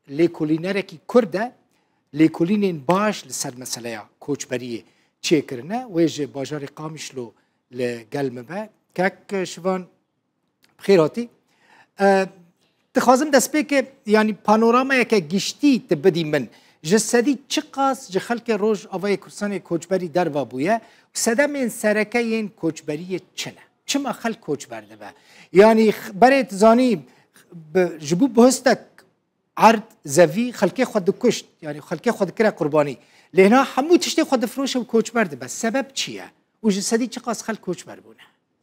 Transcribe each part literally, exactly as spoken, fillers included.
لێکۆلینەرێکی کوردە لێکۆلینên باش لەسەر مەسەلەیە کۆچبەریە چێکردنە وێژێ باژارێ قامیشلۆ لە گەل me be kek şivan bixêr hatî dixwazim destpêkê yanî panoramayeke giştî te bidî min ji sedî çi qas ji xelkê roj avayê Kurdistanê koçberî derva bûye sedemên serekeyên koçberiyê çi ne çima xelk koçber dibe yanî berê tu zanî ji bo bihustek erd zevî xelkê xwe dikuşt yanî xelkê xwe dikire qurbanî lêna hemû tiştê xwe difroşe û koçber dibe sebeb çi ye û ji sedî çi qas xelk koçber bûne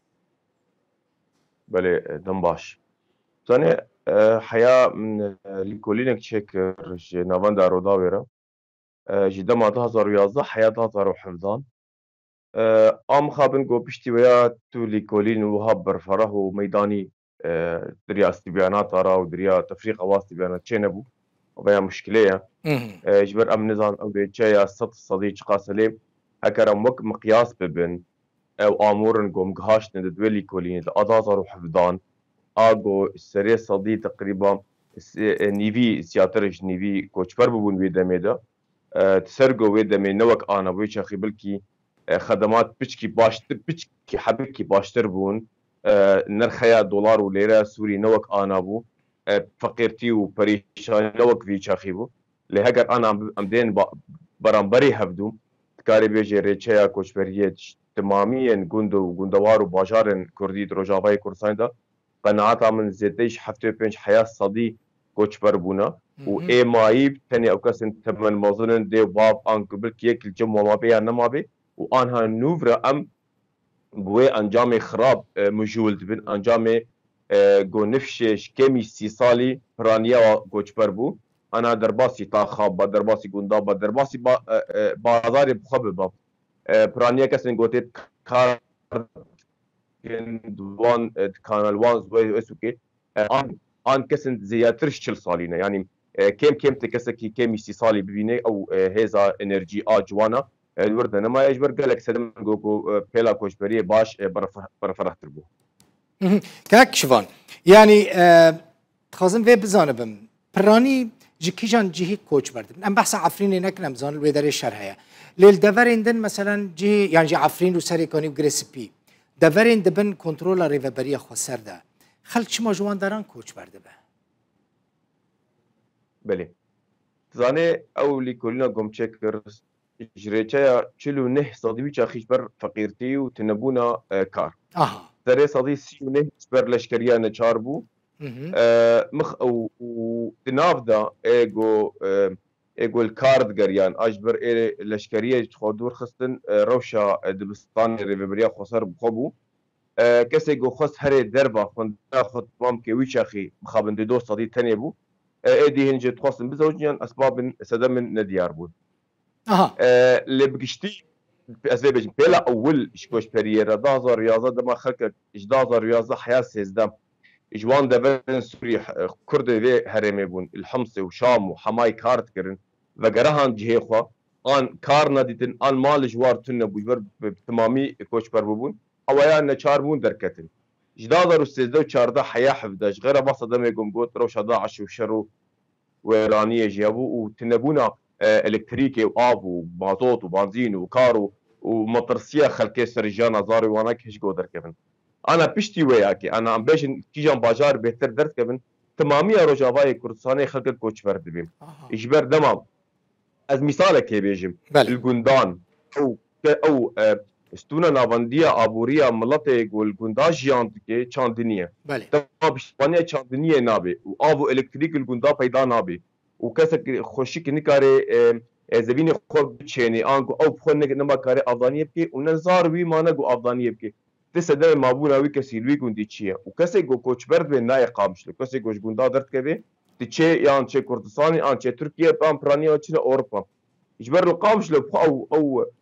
بله دم باش زانه حیا من لیکولینک چک جه نوان در رودا ویرا جه دم ده هزار و یازده حیا ده هزار و هفدان ام خابن گو پشتی ویا تو لیکولین و ها برفره و میدانی دریا استبیانات آرا و دریا تفریق اواز استبیانات چه نبو و بیا مشکله جبر ام نظام او دیچه یا ست صدی چقا سلیم اگر ام وک مقیاس ببین او آمورن گم گهاشت ند دولی کلین د ادازار و حفظان آگو سری صدی تقریبا نیوی سیاترش نیوی کوچبر ببون وی دمیده تسرگو وی دمی نوک آنا وی چخی بلکی خدمات بچکی باشتر بچکی حبکی باشتر بون نرخیا دلار و لیره سوری نوک آنا بو فقیرتی و پریشان نوک وی چخی بو لهگر انا ام دین برانبری هفدوم تکاری بیجی ریچه کوچبریت تماميا جندو وجندوار وباجار كردي روجافاي كورسايندا قناعات من زيتيش حفتي بينش حياة صدي كوتش بربونا و اي مايب تاني او كاسن تمن مظنن دي باب ان قبل كيك الجم وما بي انما بي وانها نوفرا ام بوي انجامي خراب مجولد بن انجامي جو نفشش كيمي استيصالي برانيا كوتش بربو انا درباسي طاخاب درباسي جنداب درباسي بازاري بخبب پرانیه کسی گوته کار دوان کانال وان زوی اسوکی آن آن کسی زیادترش چل سالینه یعنی کم کم تکسی کی کم سی سالی ببینه او هزا انرژی آجوانا الورد نما اجبر گلک سدم گوکو پیلا کوشبری باش برفرحتر بو کاک شوان یعنی خازم وی بزانم پرانی جکیجان جهی کوچ بردم ام بحث عفرین نکنم زان الودار شرحه لیل دورندن مثلا جی یعنی جی عفرین رو سری کنی و گرسپی دورند بن کنترل ریوبری خسر ده خلک چما جوان دارن کوچ برده به بله زانه اولی کلینا گمچه کرد جریچه چلو نه صدیوی چاخیش بر فقیرتی و تنبونا کار آها سری صدی سی و نه بر لشکریه نچار بو مخ او تناف دا ایگو ایگو الکارد گریان اجبر ای لشکریه خودور خستن روشا دبستان ریوبریا خسر بخبو کسی گو خست هر دربا خوندا خود مام که ویچاخی مخابند دو صدی تنی بو ایدی هنج تخصم بزوجیان اسباب سدم ندیار بود اها لبگشتی اسباب بجن بلا اول اشکوش پریرا دازا ریاضه دما خلق اجدازا رياضه حياه سيزدم اجوان دبن سوري كرد في هرمي بون الحمص وشام وحماي كارت كرن وقرهان جهي خوا ان كار نديتن ان مال جوار تن بوجبر تمامي كوش بربون او يا نچار بون دركتن جدادر استزدو چارده حياه حفداش غير بس دمي قم قوت روش داعش وشرو ويرانيه جابو وتنبونا الكتريكي واب ومازوت وبنزين وكارو ومطرسيه خلكي سرجانا زاري وانا كيش قو دركبن انا پشتی ویاکی انا ام بیشن کیجان بازار بهتر درد کبن تمامی روجاوای کردستان خلق کوچ برد بیم اجبر دمام از مثال کی بیجم الگندان او او استونا ناوندیا ابوریا ملت گل گندا جیان کی چاندنیه تمام بشپانیا چاندنیه نابه او ابو الکتریک الگندا پیدا نابه و کس خوشی کی نکاره زبین خود چینی انگو او خود نما کاره افغانیه کی اونزار وی مانگو افغانیه کی تسدى مابونا وي كسي لوي كوندي تشيا وكسي جو كوتش برد بين ناي قامش كسي جوش جوندا درت كبي تشي يان تشي كردستاني ان تشي تركيا بام برانيا تشي اوروبا يجبر قامش لو او او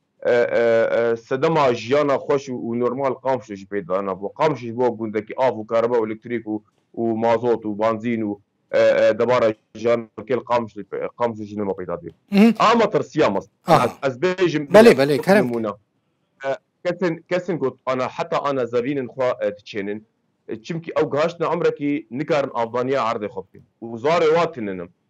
سدما جيانا خوش ونورمال قامش جي بيدا انا بو قامش بو جوندكي افو كهرباء والكتريك ومازوت وبنزين و دبارة جان كل قامش قامش جي ما بيدا دي اما ترسيا مصر ازبيج بلي بلي كلام كسن كسن قلت انا حتى انا زبين خوا تشينن چمكي او غاشنا عمركي نكارن افغانيه عرض خبتي وزاري واتنن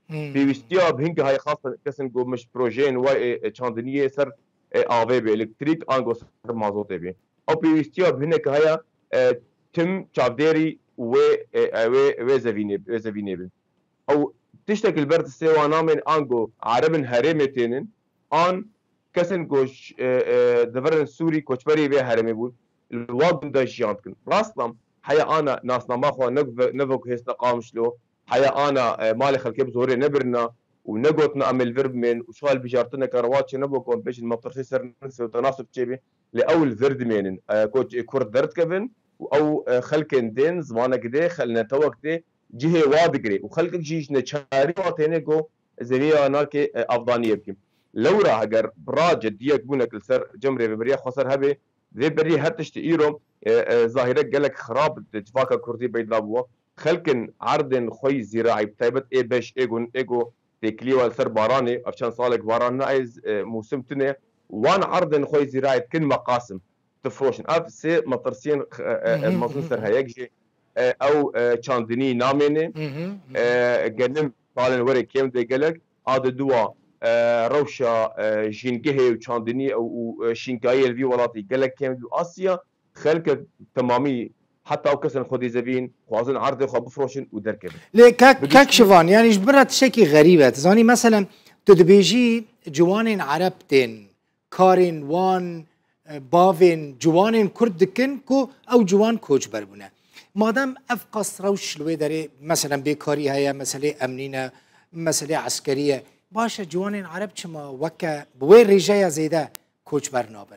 پێویستیە بهینکە های خاصە کەسن گۆ مش پرۆژێن وای چاندنیە سەر ئاوێ بێ ئەلکتریک ئانگۆ سەر مازۆتێ بێ ئەو پێویستیە بهینێکە هەیە تم چاودێری وێ وێ زەڤینێ بن ئەو تشتێکل بەر سێوان نامێن ئانگۆ عربن هەرێمێ تێنن ئان کەسن گۆش دەڤرن سووری کۆچبەری وێ هەرێمێ بوون وا گوندە ژیان بکن ڕاستم هەیە ئانا ناسناماخوا نەڤۆک هێستە قامشلۆ هەیە ئانا ماڵی خەڵکێ زۆرێ نەبرنا و نەگوتنا ئەمل ڤر بمێن و شوال بژارتنێکە ڕەواچێ نەبوو کۆن پێشن مەترسی سەر تەناسب چێبێ لێ ئەول ڤر دمێنن کورد دەردکەبن و ئەو خەلکێن دێن زمانێک دێ خەلنەتەوەک دێ جهێ وا بگرێ و خەلکێک ژیش نەچاری وا تێنێ گۆ زەویە ناکێ ئەفغانیە بکەین لەورا هەگەر بڕا جدیەک بوونێک لەسەر جەمرێ بەبریە خۆسەر هەبێ دێ بەری هەر تشتی ئیرۆ ظاهرە gelek xirab civaka Kurdî peyda bûye xelkin erdên xwe yî zîraî taybet ê beş êgon êgo têkilî wal ser baranê ev çend salek baran neez mûsim tune wan erdên xwe yî zîraî dikin meqasim tifroşin ev sê metirsiyên mazin ser heyek jî ew çandinî namêne genim salên werê kêm dê gelek ade duwa rewşa jîngehê û çandinî û şînkayê vî welatî gelek kêm dû Asya خلك تمامي حتى او كسن خودي زبين خوازن عرض خو بفروشن ودركب ليه كاك كاكشفان يعني جبرت شكي غريبه تزاني مثلا تدبيجي جوانين عربتين كارين وان بافين جوانين كردكن كو او جوان كوج بربونه مادام افقص روش لوي داري مثلا بيكاري هيا مساله امنينه مساله عسكريه باشا جوانين عرب چما وكا بوين رجايا زيده كوج برنابن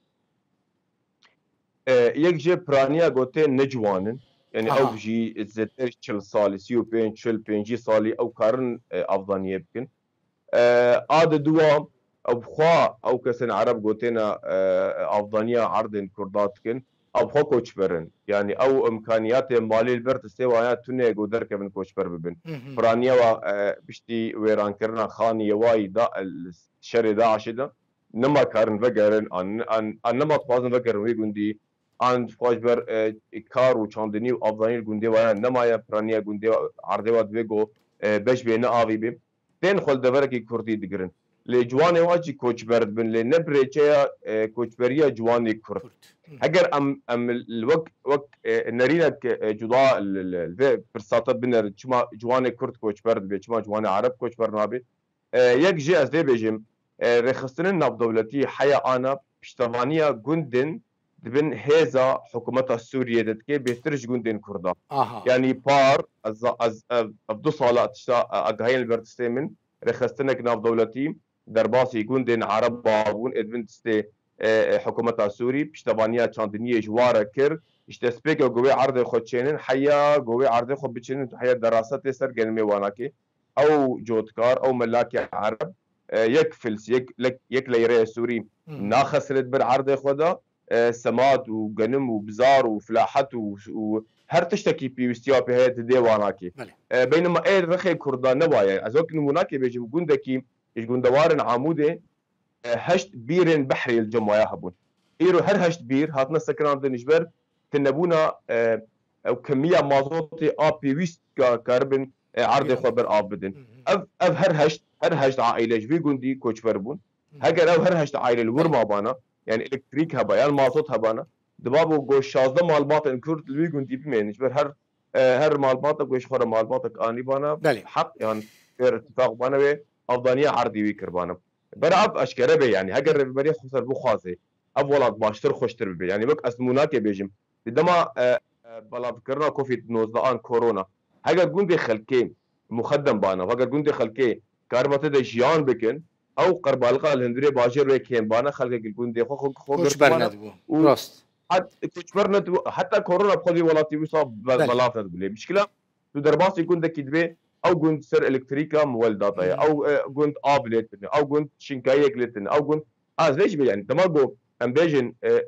یک جه پرانیا گوته نجوانن یعنی او جی زتر چل سالی سی و پنج چل پنجی سالی او کارن افغانیه بکن آد دوا او خوا او کسن عرب گوتینا افغانیه عردن کردات کن او خوا کوچ برن یعنی او امکانیات مالی البرت سوانیا تونه گودر که من کوچ بر ببن پرانیا و بشتی ویران کرنا خانی وای دا شر داعش دا نما کارن وگرن ان ان نما توازن وگرن وی گوندی آن فاجبر کار و چاندنی و افغانی گونده و نمایا پرانیا گونده عرضه و دوگو بش بین آوی بیم تن خال دور کی کردی دیگرن لجوان واجی کوچ برد بن لنبره چه کوچ بریا جوانی کرد اگر ام ام الوقت وقت نرينا جدا فرصات بنر چما جوان کرد کوچ برد به چما جوان عرب کوچ برنابه یک جه از دی بجیم رخصتن ناب دولتی حیا آنا پشتوانیا گوندن دبن هێزا حکوومەتە سووریە دەتکێ بێترش گوندێن کووردا یعنی پار از دو ساڵە تشتا ئەگەهەیە بەرتستێ من ڕێخستنێک ناودەوڵەتی دەرباسی گوندێن عرب بابوون ئێدبن دستێ حکوومەتە سووری پشتەوانیا چاندنیە ژوارە کرد شتەسپێکە گوێ عەردێ خۆ چێنن حیا گوێ عەردێ خۆ بچێنن حیا دەراستێ سەر گەنمێ واناکێ ئەو جۆتکار ئەو مەلاکی عرب یەک فلس یەک لەیرەیە سووری ناخەسرێت بەر عەردێ خۆدا سماد و گەنم و بزار و فلاحەت و هەر تشتێکی پێویستیا پێ هەیە دێواناکێ بینما ئێ ڕخێ کوردان نەوایە ئەز وەک نموناکێ بێژم گوندێکی هیچ گوندەوارن عامودێ هەشت بیرên بەحرێ جەمایە هەبوون ئێرۆ هەر هەشت بیر هاتنە سەکراندنیش بەر تنەبوونا ئەو کەمیە مازۆتی ئا پێویست کاربن عەردێ خۆ بەر ئاو بدن ئەv هەر هەشت هەر هەشت عائیلەش وێ گوندی کۆچبەر بوون هەگەر ئەو هەر هەشت عائیلە ورما بانە يعني الكتريك هبا يعني مازوت هبانا دبابو گوش شازده مالبات كرد لوي گوندي بمينش بر هر هر مالبات گوش خور مالبات اني بانا حق يعني غير اتفاق بانا و افضانيه عرضي وي كربانا براب اشكره بي يعني هاجر بري خسر بو خازي اولاد باشتر خوشتر بي يعني بك اسمونات بيجم دما بلا فكرنا كوفيد تسعطعش ان كورونا هاجر گوندي خلكي مخدم بانا هاجر گوندي خلكي كاربات د جيان بكن او قربالقه الهندري باجر وكيم بانا خلق الجندي خو خو خوش برندبو راست حتى خوش برندبو حتى كورونا بخذي ولاتي وصاب بلاطه بلي مشكله تو درباس يكون دك دبي او جند سر الكتريكا مولداتا او جند ابليت او جند شينكايك لتن او جند اه ليش يعني تماغو امبيجن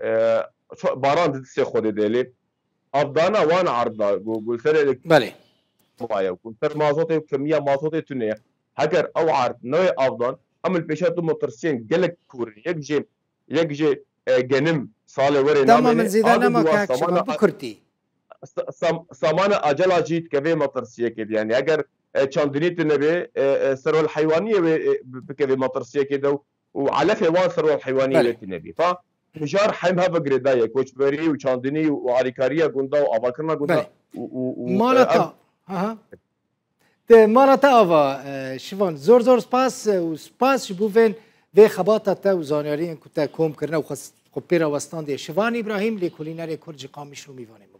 باران تسي خودي ديلي افضانا وانا عرضا قول سر بله وايا كنت سر مازوتي كميه مازوتي تنيه هاجر او عرض نوع افضل عمل بيشات مترسين قالك كورن يكجي يكجي جنم صالة وري نامي من زيدان ما كاكش بكرتي سامانة أجلا جيت كفي مترسية كده يعني أجر چاندنی تنبی سر الحيوانيه بكذا مطرسيه كده وعلى وان سر الحيوانيه تنبي ف مجار حيم هذا جريدايه كوچبري وچاندني وعريكاريه غوندا وافاكرنا غوندا مالتا ها ته مالتا اوا شوان زور زور سپاس و سپاس بوفن و خباتا تا و زانیاری ان كنت كوم كرنا و خپيرا وستان دي شوان ابراهيم لكوليناري كرج قامش رو میوانه